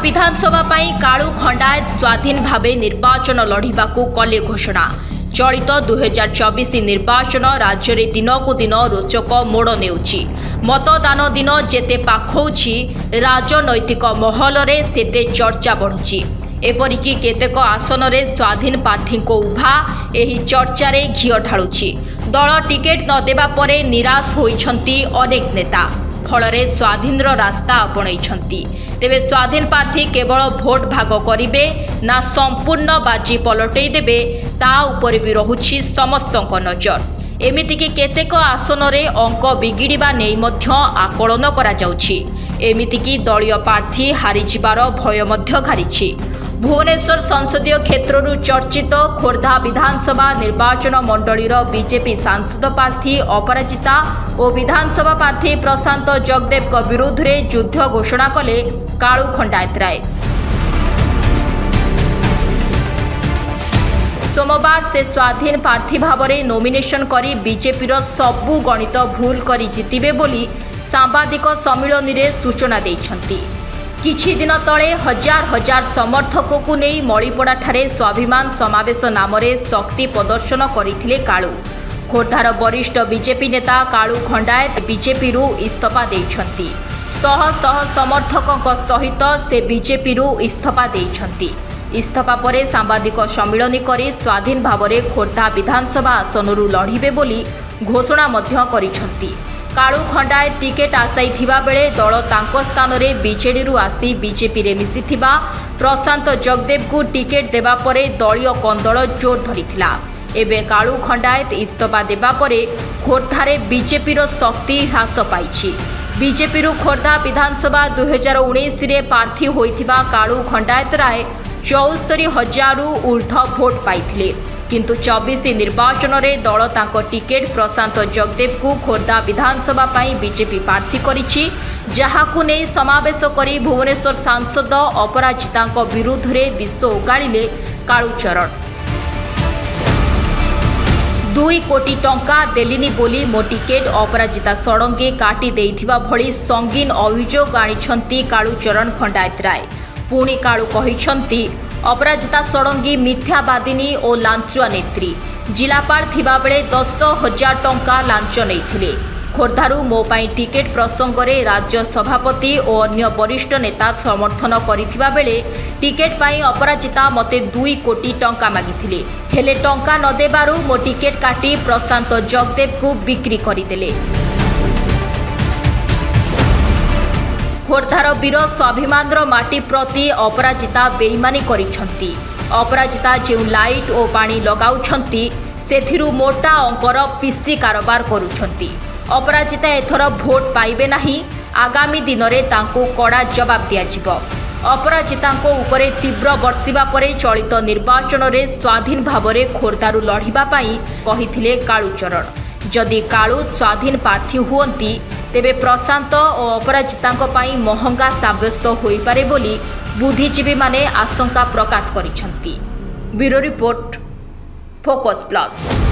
विधानसभा पाई कालू खंडायत स्वाधीन भावे निर्वाचन लढ़िबाकू कले घोषणा। चलित 2024 निर्वाचन राज्य में दिनकू दिन रोचक मोड़ नेउछि। मतदान दिन जेते पाखौछि राजनैतिक महल रे सेते चर्चा बढ़ुछि। एपरिकी केतेक आसन रे स्वाधीन प्रार्थी को उभा एही चर्चा रे घिଅ ढालुछि। दल टिकेट न देबा परे निराश होइछंती अनेक नेता। फलरे स्वाधीन रास्ता आपणैछंती। तेबे स्वाधीन प्रार्थी केवल भोट भाग करिबे ना संपूर्ण बाजी पलटै देबे ता उपरे भी रहुछि समस्तक नजर। एमितिकी केतेक आसन रे अंक बिगिड़िबा नै मध्य आकलन करा जाउछि। एमितिकी दलीय प्रार्थी हारिजिबार भय मध्य घारिछि। भुवनेश्वर संसदीय क्षेत्रु चर्चित खोर्धा विधानसभा निर्वाचन मंडलीर बीजेपी सांसद प्रार्थी अपराजिता और विधानसभा प्रार्थी प्रशांत जगदेव विरुद्ध में युद्ध घोषणा कले कालू खंडायत राय। सोमवार से स्वाधीन प्रार्थी भाव में नोमिनेशन करी बीजेपी सबु गणित भूल करी जितिबे बोली सांबादिक सम्मिलन में सूचना देइछंती। किछि दिन तले हजार हजार समर्थकों को नहीं मणिपड़ा ठारे स्वाभिमान समावेश नाम शक्ति प्रदर्शन करथिले कालू। खोर्धार वरिष्ठ बीजेपी नेता कालू खंडायत बीजेपी इस्तीफा देइछंती। शह शह समर्थकों सहित से बीजेपी इस्तीफा देइछंती। इस्तीफा परे सांबादिक सम्मिलन करी स्वाधीन भाव में खोर्धा विधानसभा आसनरू लढ़िबे बोली घोषणा मध्य करिछंती। कालू खंडायत टिकेट आशाई थिबा बेले दल तांको स्थान रे बीजेडी रु आसी बीजेपी रे मिसिथिबा प्रशांत जगदेव को टिकेट देबा परे दलीय कंदल जोर धरिथिला। एबे कालू खंडायत इस्तीफा देबा परे खोर्धारे बीजेपी रो शक्ति ह्रास पाइछि। बीजेपी रु खोर्धा विधानसभा 2019 रे प्रार्थी होइथिबा कालू खंडायत राय 74,000 रु ऊर्ध्व भोट पाइथिले। किंतु 24 निर्वाचन रे दल तांको टिकेट प्रशांत जगदेव को खोर्धा विधानसभा पाई बीजेपी प्रार्थी करिछि। जहाकु नै समावेश करी भुवनेश्वर सांसद अपराजिता विरुद्ध रे विष उगाड़िले कालूचरण। 2 कोटी टंका देलिनी बोली मो टिकेट अपराजिता षडंगी काटी देइथिबा भली संगीन अभियोग आनिछंती कालूचरण खंडायत राय। पुणी कालू कहिछंती अपराजिता षडंगी मिथ्यावादिनी और लांचुआ नेत्री। जिलापाल थिबा बेले 10,000 टंका लांच नैथिले। खोर्धारू मो पाई टिकेट प्रसंग में राज्य सभापति और अन्य वरिष्ठ नेता समर्थन करिथिबा बेले टिकेट पाई अपराजिता मते 2 कोटी टंका मागिथिले। हेले टंका न देबारू मो टिकेट काटी प्रशांत जगदेव को बिक्री करिदेले। खोर्धार वीर स्वाभिमान माटी प्रति अपराजिता बेईमानी करिछंती। अपराजिता जो लाइट और पानी लगाउछंती सेथिरु मोटा अंकर पीसी कारोबार करुछंती। अपराजिता एथर भोट पाइबे नाही। आगामी दिन में तांको कड़ा जवाब दियाजिबो। अपराजितांको उपरे तीव्र बर्षिबा परे चलित निर्वाचन रे स्वाधीन भाव में खोर्धारू लढ़िबा पाई कहिथिले कालूचरण। जदि कालू स्वाधीन प्रार्थी हुअंती तेबे प्रशांत और अपराजितांको पाई महंगा साब्यस्त होई पारे बोली बुद्धिजीवी माने आशंका प्रकाश करिछंती। Bureau report, Focus plus.